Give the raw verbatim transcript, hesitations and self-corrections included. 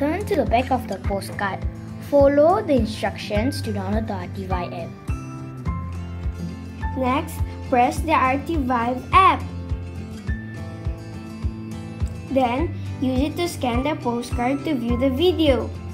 Turn to the back of the postcard. Follow the instructions to download the Artivive app. Next, press the Artivive app. Then, use it to scan the postcard to view the video.